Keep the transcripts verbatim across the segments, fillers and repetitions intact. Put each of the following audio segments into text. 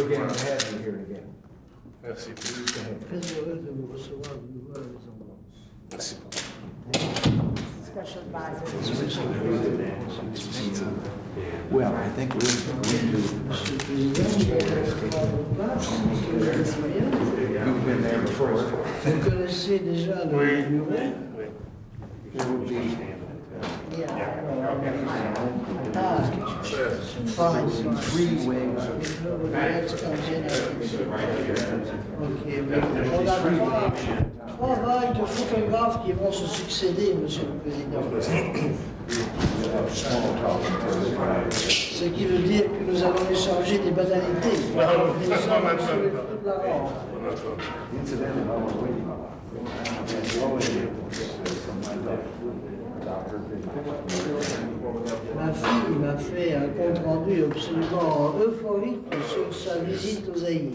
Again, have you here again. Merci. Très heureux de vous recevoir de nouveau à la Maison Blanche. Merci. Special advisor. Well, I think we we do. Monsieur le Président, vous allez recevoir votre place, monsieur le citoyen. You've been there before. Vous connaissez déjà le Oui. bureau. Oui. There will be. Ah, fine, fine. Three ways. Ok, mais on a trois, trois vagues de photographes qui vont se succéder, Monsieur le Président. Ce qui veut dire que nous allons échanger des banalités. Les hommes sur les photos de la rampe. Incidentally, I was waiting. Ma fille m'a fait un compte rendu absolument euphorique sur sa visite au Zaïre.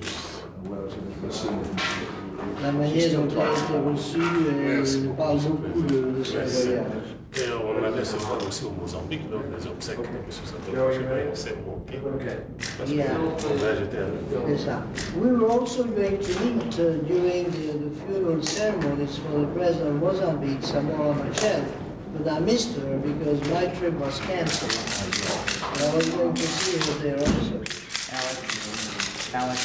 La manière dont elle a été reçue, elle parle beaucoup de, de son voyage. Et on a laissé voir aussi au Mozambique, lors des obsèques de M. Satoru, je sais pas, c'est bon, ok. Parce que Yeah. là, j'étais avec. C'est ça. We were also going to meet uh, during the, the funeral ceremonies for the president of Mozambique, Samora Machel, but I missed her because my trip was cancelled. And I was going to see her there also. Alex. Alex.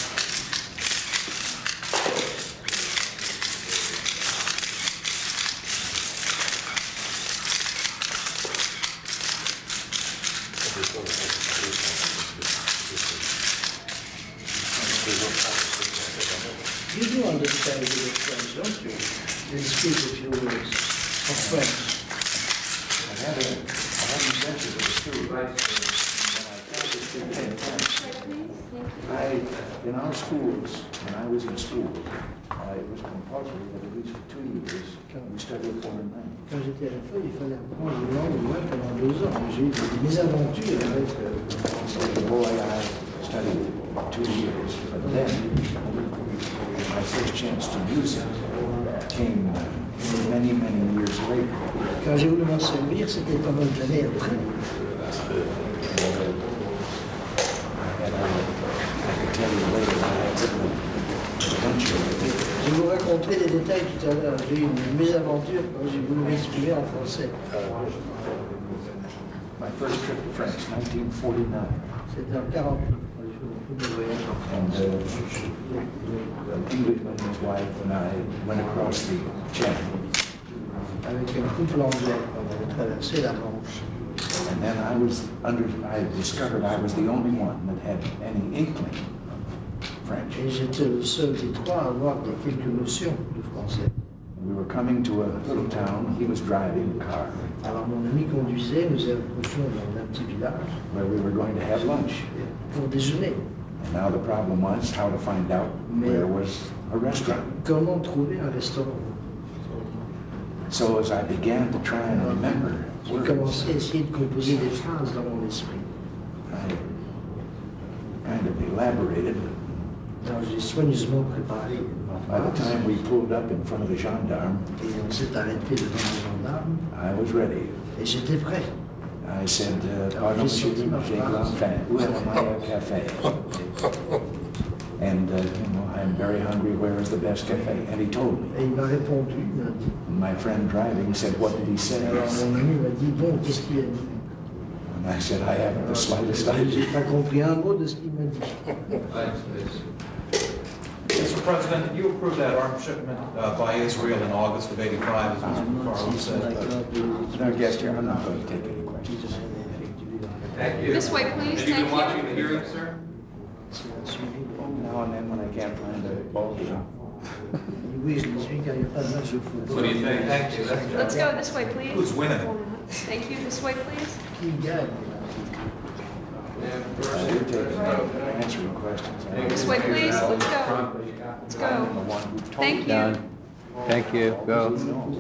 You do understand a bit of French, don't you? You speak a few words of French. I haven't, I haven't sent you to the school. When I tried to speak in French, I, in our schools, when I was in school, uh, it was compulsory that at least for two years, we studied foreign language. Quand j'étais à l'école, il fallait apprendre une langue au moins pendant deux ans. J'ai eu des mésaventures avec euh, So the boy, I studied two years, but then my first chance to use it came many, many years later. Quand j'ai voulu m'en servir, c'était pas mal d'années après. And I, I could tell you later I had written a bunch of it. Je vais vous raconter des détails tout à l'heure. J'ai eu une mésaventure quand j'ai voulu m'exprimer en français. My first trip to France, nineteen forty-nine. C'était en quarante-huit. quand j'ai fait mon premier voyage en And France. uh, an Englishman and his wife and I went across the channel. Avec un couple anglais, on avait traversé la Manche. And then I was under, I discovered I was the only one that had any inkling of French. Et j'étais le seul des trois à avoir des quelques notions de français. We were coming to a little town, he was driving a car, Alors mon ami conduisait, nous approchions dans un petit village where we were going to have lunch. pour déjeuner. And now the problem was how to find out where was a restaurant. Comment trouver un restaurant? So as I began to try and remember J'ai words, commencé à essayer de composer des phrases dans mon esprit. I kind of elaborated. Alors j'ai soigneusement préparé ma By the phrase time we pulled up in front of the gendarme, et on s'est arrêté devant les gendarmes I was ready. et j'étais prêt. I said, uh, pardon, monsieur, j'ai grand faim. Où est my café? And, uh, you know, I'm very hungry, where is the best cafe? And he told me. Et il m'a répondu, il m'a dit. My friend driving said, what did he say? Alors mon ami m'a dit, bon, qu'est-ce qu'il a dit? And I said, I haven't the slightest J'ai idea. pas compris un mot de ce qu'il m'a dit. Mister President, did you approve that arms shipment uh, by Israel in August of eighty-five, as Mister McFarland said? Our guest here, I'm not going to take any questions. Thank you. This way, please. Have you been Thank you. watching the hearing, sir? Now and then when I can't find a ball game. Oui, je le suis car il n'y a pas de match de football. What do you think? Thank you. That's- Let's go this way, please. Who's winning? Thank you. This way, please. Qui gagne? You're taking, answering questions. This way, please. Let's go. Let's I'm go. the one who told Thank you. Thank you. Go.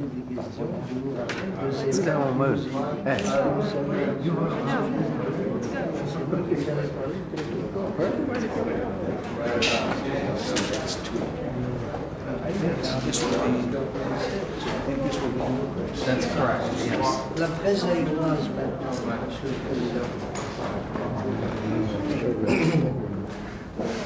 Let's go, move. Hey. No. Let's go. That's two. I think this would be, I think this would be. That's correct, yes. La presse aéroise maintenant, Monsieur le Président.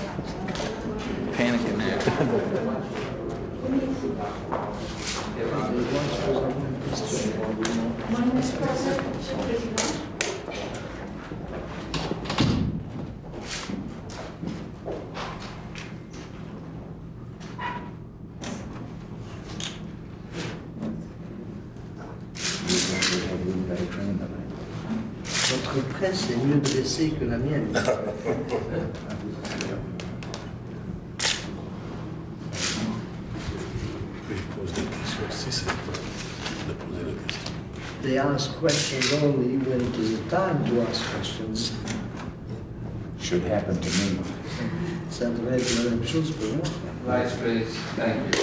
Votre presse est mieux dressée que la mienne. Je pose des questions si c'est le temps de poser la question. They ask questions only when it is the time to ask questions. Should happen to me. Ça devrait être la même chose pour moi. Lights, please. Thank you.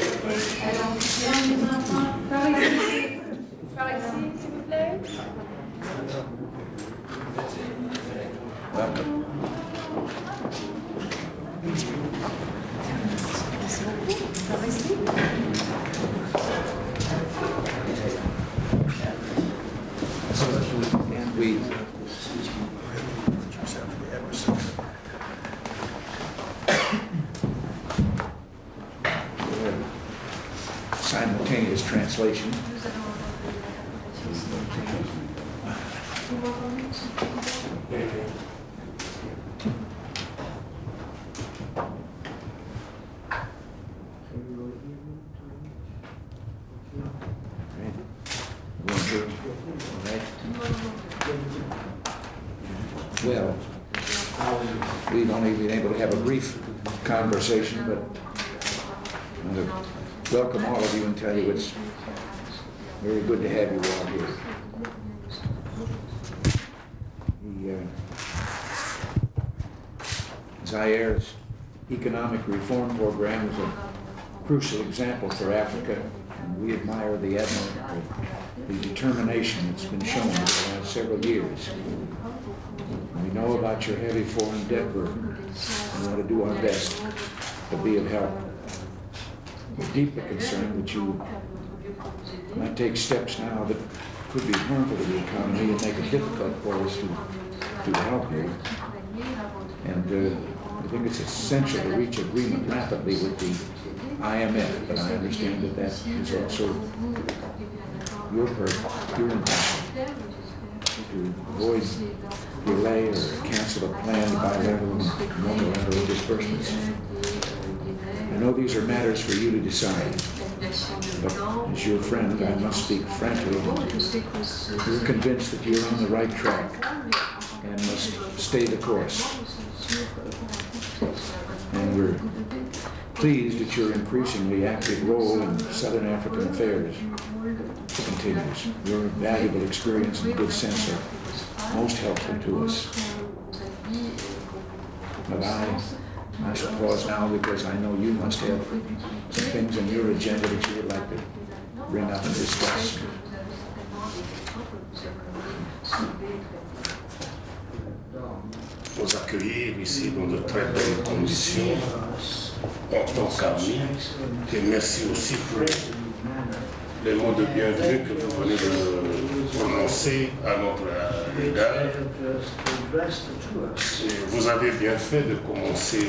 Par ici. Par ici, s'il vous plaît. Welcome. Par ici. And we, simultaneous translation. Well, we've only been able to have a brief conversation, but I want to welcome all of you and tell you it's very good to have you all here. The uh, Zaire's economic reform program is a crucial example for Africa, and we admire the admirable the determination that's been shown over the last several years. We know about your heavy foreign debt burden. We want to do our best to be of help. We're deeply concerned that you might take steps now that could be harmful to the economy and make it difficult for us to, to help you. And uh, I think it's essential to reach agreement rapidly with the I M F, but I understand that that is also your purpose, your intention, to avoid delay or cancel a planned bilateral and multilateral disbursements. I know these are matters for you to decide, but as your friend, I must speak frankly. We're convinced that you're on the right track and must stay the course. And we're pleased that your increasingly active role in Southern African affairs continues. Your valuable experience and good sense are most helpful to us. But I must pause now because I know you must have some things on your agenda that you would like to bring up and discuss. Nous accueillir ici dans de très belles conditions en tant qu'amis. Et merci aussi pour les mots de bienvenue que vous venez de prononcer à notre égard. Et vous avez bien fait de commencer.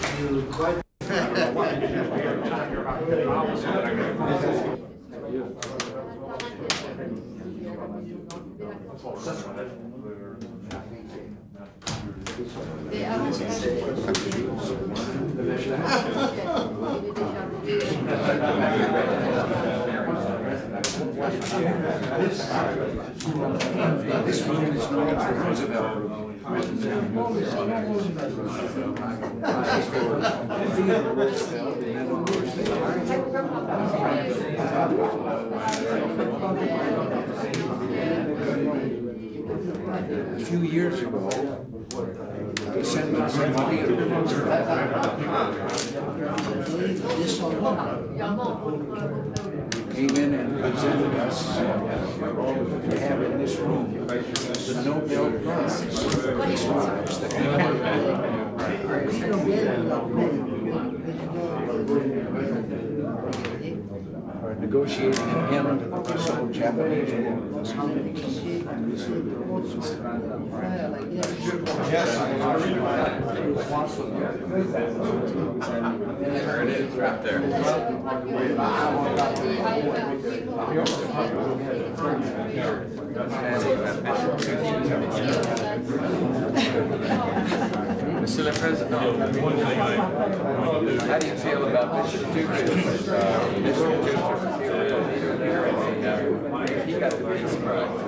This room is known as the Roosevelt Room. Theodore Roosevelt, and then of course they a few years ago, descendants of Theodore Roosevelt came in and presented us to have in this room the Nobel Prize Peace Prize that we are negotiating an end to the Russo-Japanese War. There it is, right there. Mister Le President, how do you feel about Bishop Tutu? Uh, Bishop Tutu, he got the big surprise.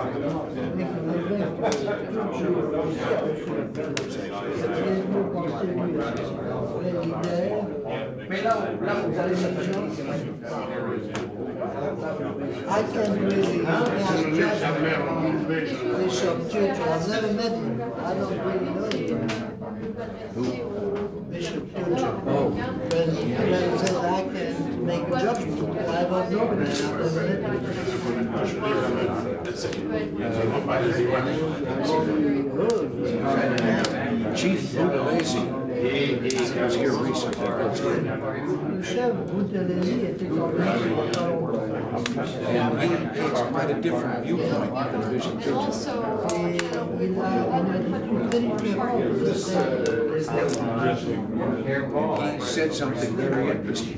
I can't really ask Bishop Tutu. I've never met him. I don't really know him. Bishop Tutu. Oh. When the man said I can't make a judgment. I don't know him. I've never met him. Chief Boudelesi. He was here recently. Chef Boudelesi était quand And he takes quite a different viewpoint than Bishop Tutu. He said something very interesting.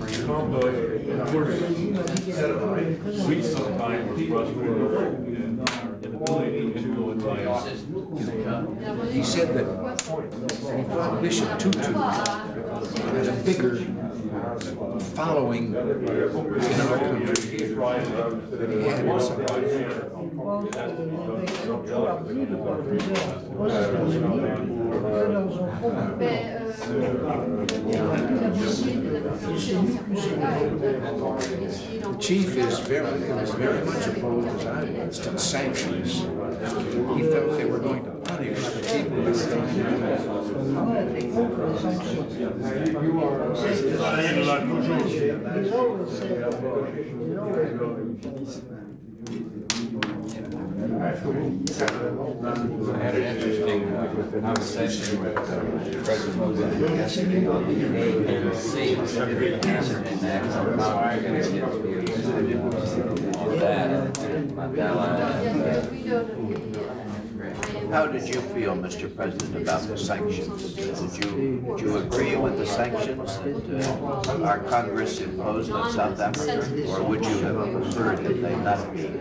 We sometimes are frustrated in our inability to advise. He said that he thought Bishop Tutu had a bigger following in our country here than he had in some countries. The chief is very, is very much opposed, as I was, to sanctions. He felt they were going to punish the people this I had an interesting uh, conversation with uh, President Mosaic yesterday. And see if it can answer in that. How did you feel, Mister President, about the sanctions? Did you, did you agree with the sanctions that uh, our Congress imposed on South Africa? Or would you have preferred that they not be?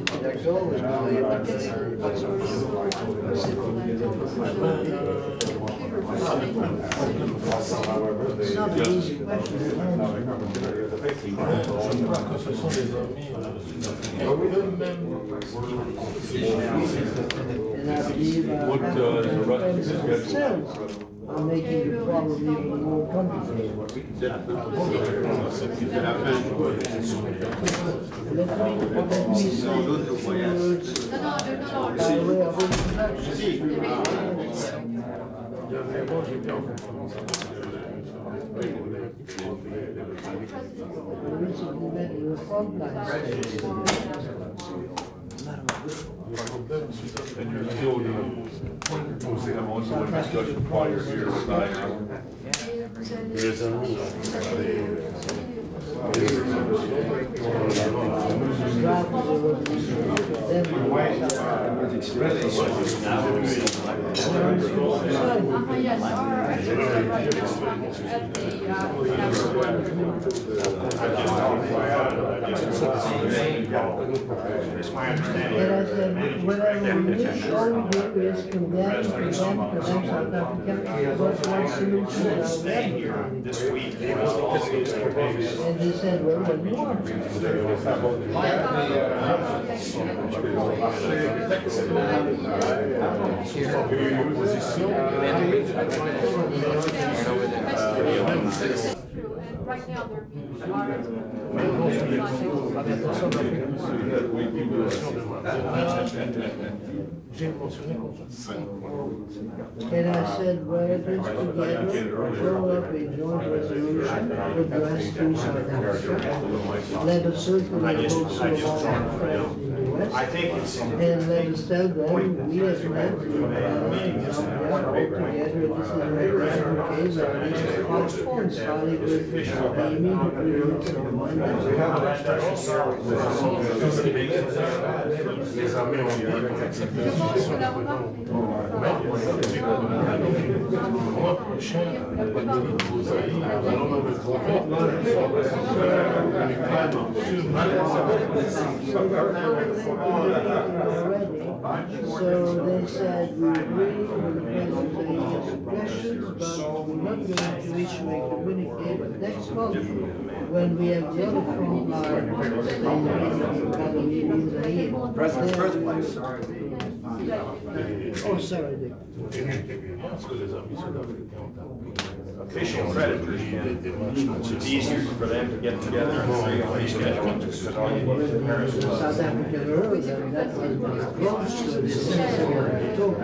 It's not an easy question. And I believe uh, What uh, is the rest of the schedule? themselves are making it probably even more complicated. Let me, let me, let me say a few words by way of introduction. We recently met in the frontline state. And you're still going to, we'll have also a discussion prior here with I R. Mes amis, And I said, whatever we need, all we do is condemn, condemn, condemn South Africa, but what solution are we? This week, And he said, well, what more? Right now, their views And I said, well, it is together, draw up a joint resolution with the rest of South Africa. Let us circulate also all our friends in the request. And let us tell them, we as well, to together, this is a very simple case, or at least a corresponds highly with the immediate release of Monday. Les armées ont dit le mois prochain, la pandémie de Rosalie, on va le So they said, we agree with the president's suggestions, but we're not going to issue a communique but next month when we have the other front line in President's birthplace. Oh, sorry, Dick. Official creditors, it's easier for them to get together and agree on these schedules. South African earlier, and that was close to the sense to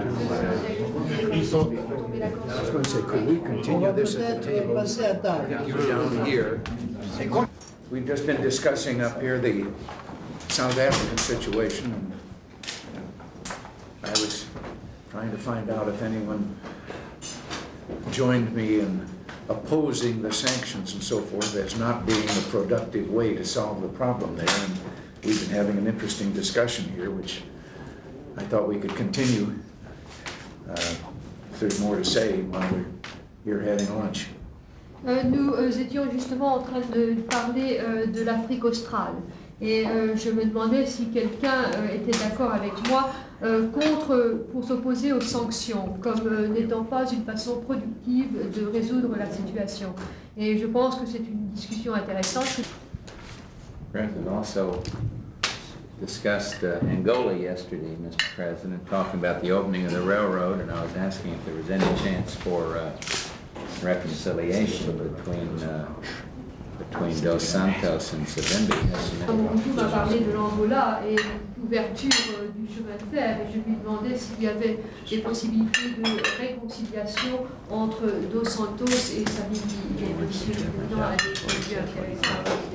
I was going to say, could we continue this at the table? You're down here. We've just been discussing up here the South African situation, and I was trying to find out if anyone joined me in opposing the sanctions and so forth as not being a productive way to solve the problem there. And we've been having an interesting discussion here, which I thought we could continue uh, if there's more to say while we're here having lunch. Euh, nous euh, étions justement en train de parler euh, de l'Afrique australe et euh, je me demandais si quelqu'un euh, était d'accord avec moi euh, contre, pour s'opposer aux sanctions comme euh, n'étant pas une façon productive de résoudre la situation. Et je pense que c'est une discussion intéressante. President also discussed uh, Angola yesterday, Mister President, talking about the opening of the railroad, and I was asking if there was any chance for uh, reconciliation between uh, between Dos Santos and Savimbi. On m'a parlé de l'Angola et l'ouverture euh, du chemin de fer et je lui demandais s'il y avait des possibilités de réconciliation entre Dos Santos et Savimbi. Et Monsieur le Président a répondu intéressant.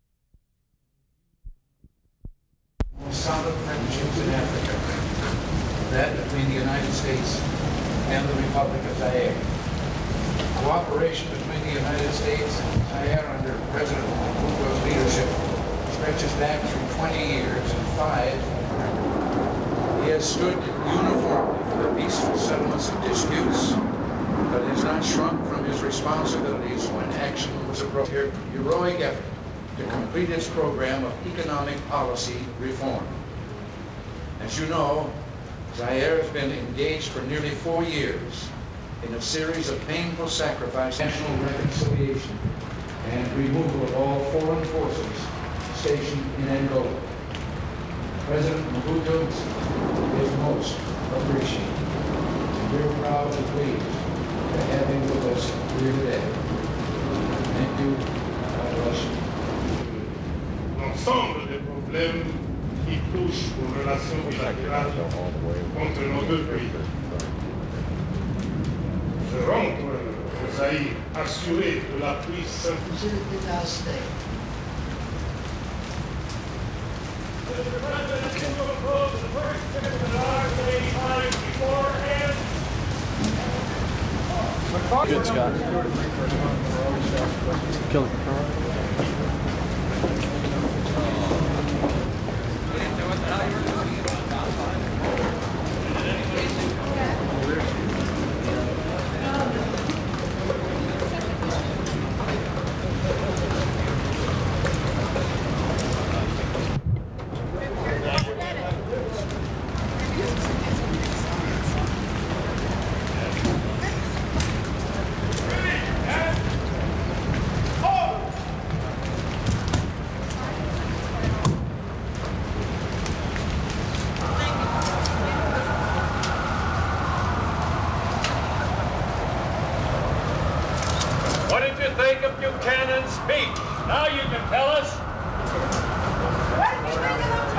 Solid partnerships in Africa, that between the United States and the Republic of Zaire. Cooperation between the United States and Zaire under President Mobutu's leadership stretches back through twenty years, and five, he has stood uniformly for the peaceful settlements of disputes, but has not shrunk from his responsibilities when action was appropriate. Heroic effort to complete its program of economic policy reform. As you know, Zaire has been engaged for nearly four years in a series of painful sacrifices, national reconciliation, and removal of all foreign forces stationed in Angola. President Mobutu is most appreciated. We're proud and pleased to have him with us here today. Thank you. God bless you. L'ensemble des problèmes qui touchent aux relations bilatérales entre nos deux pays. Je rentre au Zaïre assuré de l'appui sympathique. Good, Scott. Killer. What did you think of Buchanan's speech? Now you can tell us. What did you think of